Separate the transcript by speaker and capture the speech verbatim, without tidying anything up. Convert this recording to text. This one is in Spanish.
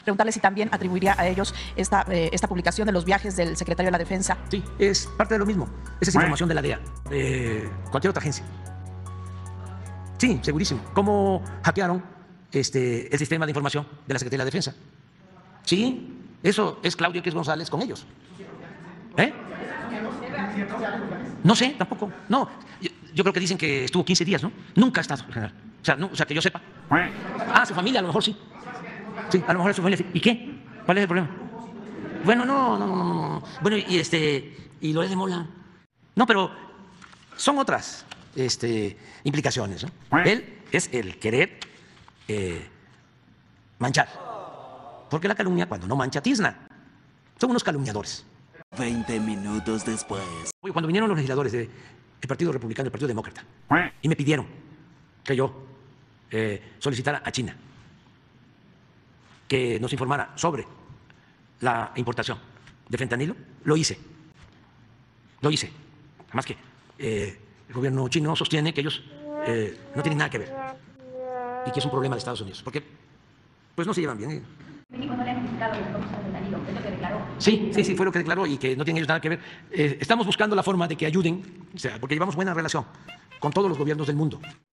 Speaker 1: Preguntarle si también atribuiría a ellos esta, eh, esta publicación de los viajes del secretario de la Defensa.
Speaker 2: Sí, es parte de lo mismo. Esa es información de la D E A, de cualquier otra agencia. Sí, segurísimo. ¿Cómo hackearon este, el sistema de información de la Secretaría de la Defensa? Sí, eso es Claudio X González con ellos. ¿Eh? No sé, tampoco. No, yo, yo creo que dicen que estuvo quince días, ¿no? Nunca ha estado, general. O sea, no, o sea, que yo sepa. Ah, su familia, a lo mejor sí. Sí, a lo mejor es su familia sí. ¿Y qué? ¿Cuál es el problema? Bueno, no, no, no, no. no. Bueno, y este, y Loret de Mola. No, pero son otras este, implicaciones, ¿no? Él es el querer eh, manchar. Porque la calumnia, cuando no mancha, tizna. Son unos calumniadores.
Speaker 3: Veinte minutos después.
Speaker 2: Oye, cuando vinieron los legisladores del Partido Republicano y del Partido Demócrata y me pidieron que yo eh, solicitara a China que nos informara sobre la importación de fentanilo, lo hice. Lo hice. Además que eh, el gobierno chino sostiene que ellos eh, no tienen nada que ver y que es un problema de Estados Unidos, porque pues no se llevan bien. ¿eh?
Speaker 4: México no le ha notificado los fondos de fentanilo, es lo que declaró.
Speaker 2: Sí, sí, sí, fue lo que declaró y que no tienen ellos nada que ver. Eh, estamos buscando la forma de que ayuden, o sea, porque llevamos buena relación con todos los gobiernos del mundo.